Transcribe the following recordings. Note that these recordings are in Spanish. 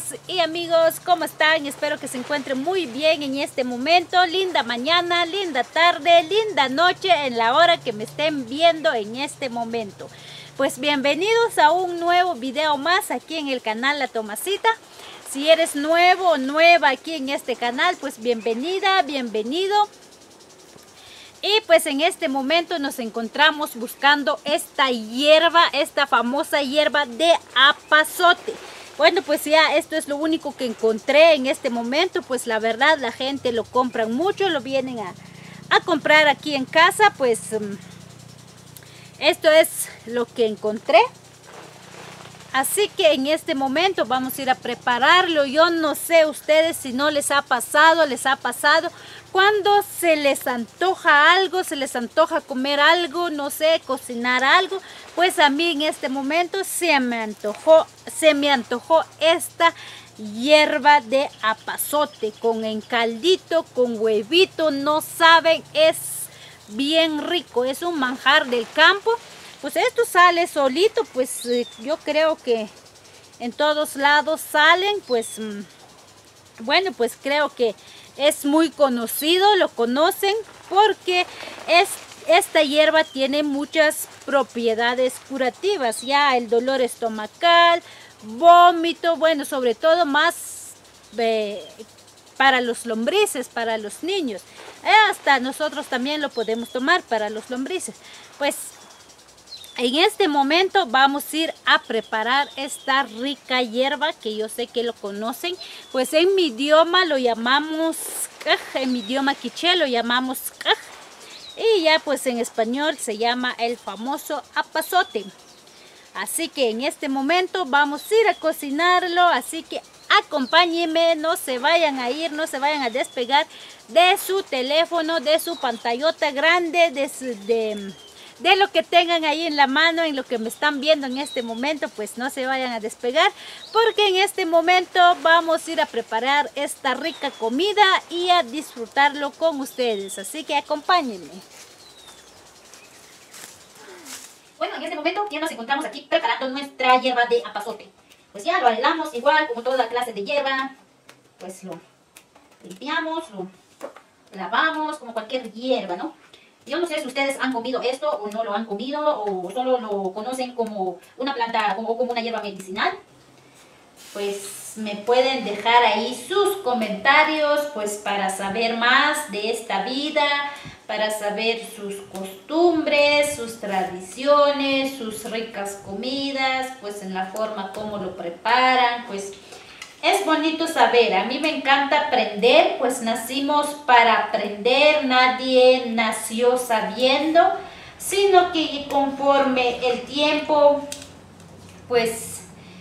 y amigos, ¿cómo están? Espero que se encuentren muy bien en este momento. Linda mañana, linda tarde, linda noche en la hora que me estén viendo en este momento. Pues bienvenidos a un nuevo video más aquí en el canal La Tomasita. Si eres nuevo o nueva aquí en este canal, pues bienvenida, bienvenido. Y pues en este momento nos encontramos buscando esta hierba, esta famosa hierba de apazote. Bueno, pues ya esto es lo único que encontré en este momento. Pues la verdad la gente lo compra mucho, lo vienen a comprar aquí en casa. Pues esto es lo que encontré. Así que en este momento vamos a ir a prepararlo. Yo no sé ustedes si no les ha pasado, cuando se les antoja algo, se les antoja comer algo, no sé, cocinar algo. Pues a mí en este momento se me antojó esta hierba de apazote con encaldito, con huevito, no saben, es bien rico, es un manjar del campo. Pues esto sale solito, pues yo creo que en todos lados salen, pues bueno, pues creo que es muy conocido, lo conocen porque esta hierba tiene muchas propiedades curativas, ya el dolor estomacal, vómito, bueno, sobre todo más para los lombrices, para los niños, hasta nosotros también lo podemos tomar para los lombrices. Pues en este momento vamos a ir a preparar esta rica hierba que yo sé que lo conocen. Pues en mi idioma lo llamamos kaj, en mi idioma quiché lo llamamos kaj. Y ya pues en español se llama el famoso apazote. Así que en este momento vamos a ir a cocinarlo. Así que acompáñenme, no se vayan a ir, no se vayan a despegar de su teléfono, de su pantallota grande, de lo que tengan ahí en la mano, en lo que me están viendo en este momento. Pues no se vayan a despegar porque en este momento vamos a ir a preparar esta rica comida y a disfrutarlo con ustedes, así que acompáñenme. Bueno, en este momento ya nos encontramos aquí preparando nuestra hierba de apazote. Pues ya lo alamos igual como toda clase de hierba, pues lo limpiamos, lo lavamos como cualquier hierba, ¿no? Yo no sé si ustedes han comido esto o no lo han comido o solo lo conocen como una planta o como una hierba medicinal. Pues me pueden dejar ahí sus comentarios pues para saber más de esta vida, para saber sus costumbres, sus tradiciones, sus ricas comidas, pues en la forma como lo preparan. Pues es bonito saber, a mí me encanta aprender, pues nacimos para aprender, nadie nació sabiendo, sino que conforme el tiempo, pues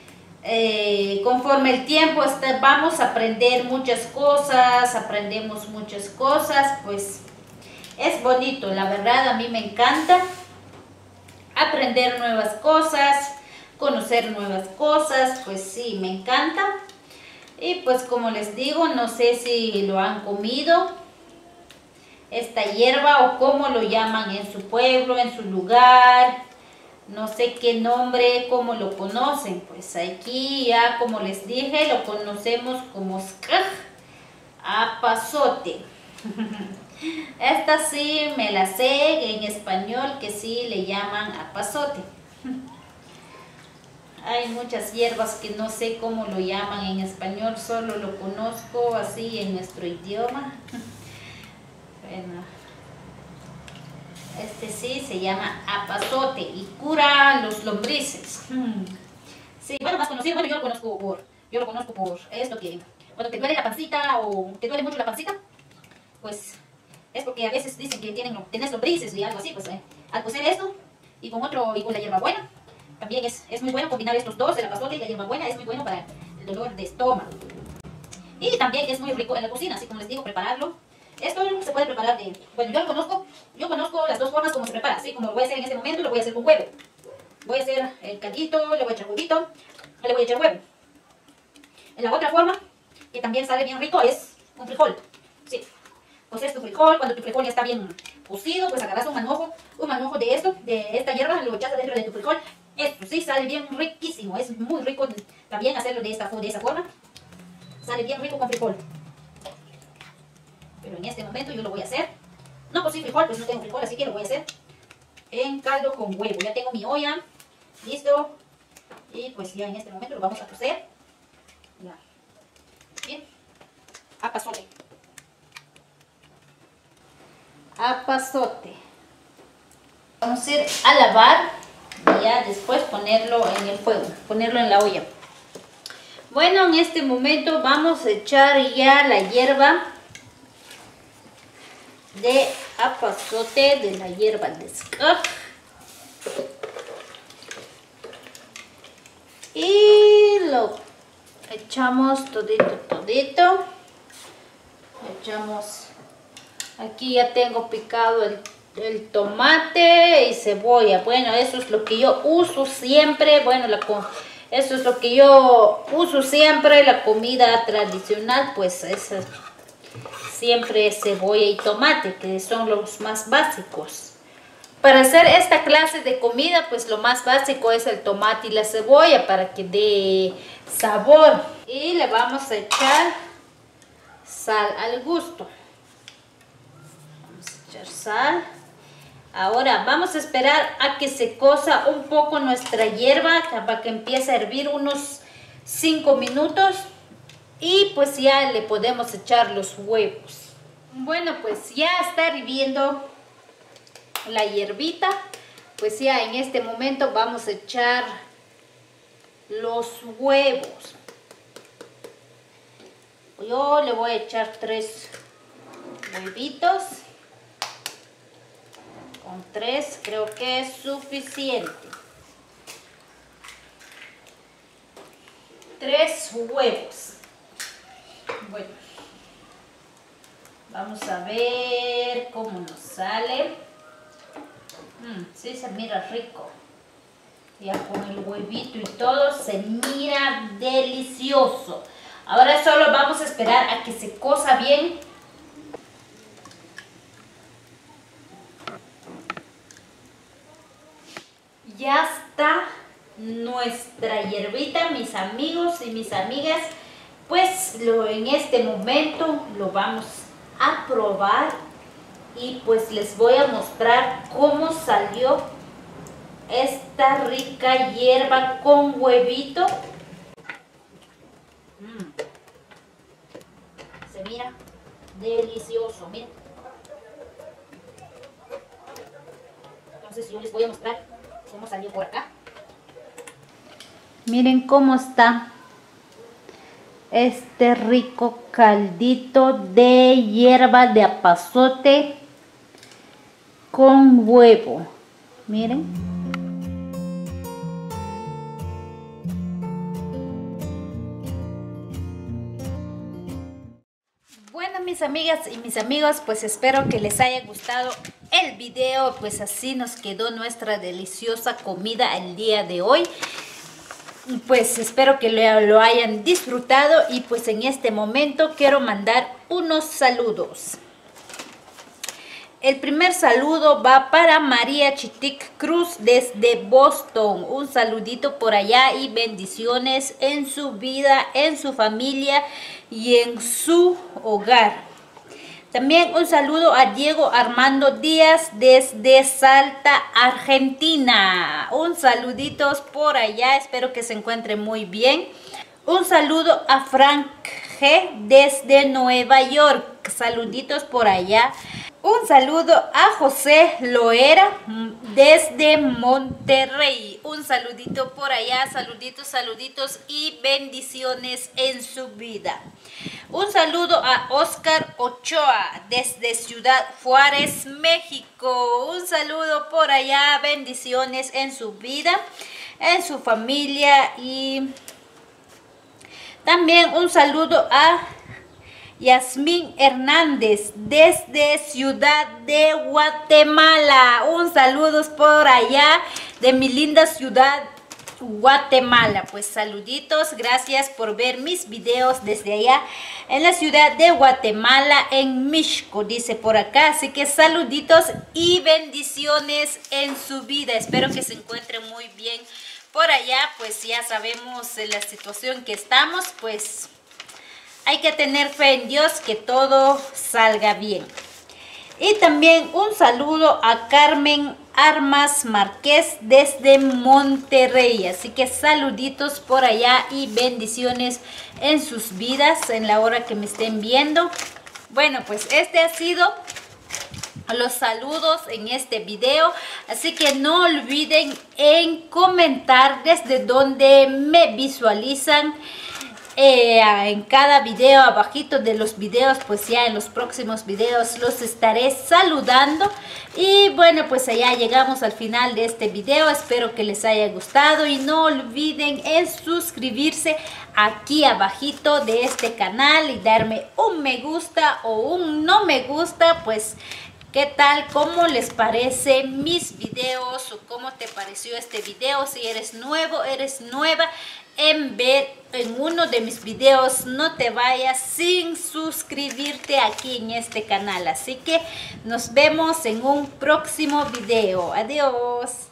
vamos a aprender muchas cosas, aprendemos muchas cosas, pues es bonito, la verdad a mí me encanta aprender nuevas cosas, conocer nuevas cosas, pues sí, me encanta. Y pues como les digo, no sé si lo han comido, esta hierba o cómo lo llaman en su pueblo, en su lugar, no sé qué nombre, cómo lo conocen. Pues aquí ya como les dije, lo conocemos como skaj, apazote. Esta sí me la sé en español, que sí le llaman apazote. Hay muchas hierbas que no sé cómo lo llaman en español, solo lo conozco así en nuestro idioma. Bueno, este sí se llama apazote y cura los lombrices. Sí, bueno, más conocido, bueno, yo lo conozco por esto, que cuando te duele la pancita o te duele mucho la pancita, pues es porque a veces dicen que tienes lombrices y algo así. Pues al cocer esto y con la hierbabuena, también es muy bueno combinar estos dos, el apazote y la hierbabuena, es muy bueno para el dolor de estómago. Y también es muy rico en la cocina, así como les digo, prepararlo. Esto se puede preparar bueno, yo conozco las dos formas como se prepara, así como lo voy a hacer en este momento, lo voy a hacer con huevo. Voy a hacer el caldito, le voy a echar huevito, le voy a echar huevo. En la otra forma, que también sale bien rico, es un frijol. Sí, pues tu frijol, cuando tu frijol ya está bien cocido, pues agarras un manojo de esta hierba, lo echas dentro de tu frijol. Esto sí sale bien riquísimo, es muy rico también hacerlo de esa forma. Sale bien rico con frijol. Pero en este momento yo lo voy a hacer. No por sin frijol, pues no tengo frijol, así que lo voy a hacer en caldo con huevo. Ya tengo mi olla, listo. Y pues ya en este momento lo vamos a cocer. Ya. Bien. Apazote. Apazote. Vamos a ir a lavar y ya después ponerlo en el fuego, ponerlo en la olla. Bueno, en este momento vamos a echar ya la hierba de apazote, de la hierba de scab. Y lo echamos todito. Echamos, aquí ya tengo picado el tomate y cebolla. Bueno, eso es lo que yo uso siempre. Bueno, eso es lo que yo uso siempre, la comida tradicional, pues es siempre cebolla y tomate, que son los más básicos. Para hacer esta clase de comida, pues lo más básico es el tomate y la cebolla para que dé sabor. Y le vamos a echar sal al gusto. Vamos a echar sal. Ahora vamos a esperar a que se cosa un poco nuestra hierba para que empiece a hervir unos 5 minutos y pues ya le podemos echar los huevos. Bueno, pues ya está hirviendo la hierbita, pues ya en este momento vamos a echar los huevos. Yo le voy a echar 3 huevitos. Con 3 creo que es suficiente. 3 huevos. Bueno, vamos a ver cómo nos sale. Sí, se mira rico. Ya con el huevito y todo se mira delicioso. Ahora solo vamos a esperar a que se cosa bien. Ya está nuestra hierbita, mis amigos y mis amigas. Pues en este momento lo vamos a probar y pues les voy a mostrar cómo salió esta rica hierba con huevito. Se mira delicioso, miren. Entonces yo les voy a mostrar cómo salió por acá. Miren cómo está este rico caldito de hierba de apazote con huevo. Miren. Bueno, mis amigas y mis amigos, pues espero que les haya gustado el video. Pues así nos quedó nuestra deliciosa comida el día de hoy. Pues espero que lo hayan disfrutado y pues en este momento quiero mandar unos saludos. El primer saludo va para María Chitic Cruz desde Boston. Un saludito por allá y bendiciones en su vida, en su familia y en su hogar. También un saludo a Diego Armando Díaz desde Salta, Argentina. Un saludito por allá, espero que se encuentre muy bien. Un saludo a Frank G desde Nueva York. Saluditos por allá. Un saludo a José Loera desde Monterrey. Un saludito por allá, saluditos, saluditos y bendiciones en su vida. Un saludo a Oscar Ochoa desde Ciudad Juárez, México. Un saludo por allá, bendiciones en su vida, en su familia. Y también un saludo a Yasmín Hernández desde Ciudad de Guatemala. Un saludo por allá de mi linda ciudad Guatemala. Pues saluditos, gracias por ver mis videos desde allá en la ciudad de Guatemala, en Mixco, dice por acá. Así que saluditos y bendiciones en su vida. Espero que se encuentren muy bien por allá. Pues ya sabemos la situación que estamos, pues hay que tener fe en Dios que todo salga bien. Y también un saludo a Carmen Armas Márquez desde Monterrey. Así que saluditos por allá y bendiciones en sus vidas en la hora que me estén viendo. Bueno, pues este ha sido los saludos en este video, así que no olviden en comentar desde donde me visualizan en cada video. Abajito de los videos, pues ya en los próximos videos los estaré saludando. Y bueno, pues allá llegamos al final de este video. Espero que les haya gustado y no olviden en suscribirse aquí abajito de este canal y darme un me gusta o un no me gusta. Pues ¿qué tal? ¿Cómo les parece mis videos? ¿O cómo te pareció este video? Si eres nuevo, eres nueva en ver en uno de mis videos, no te vayas sin suscribirte aquí en este canal. Así que nos vemos en un próximo video. Adiós.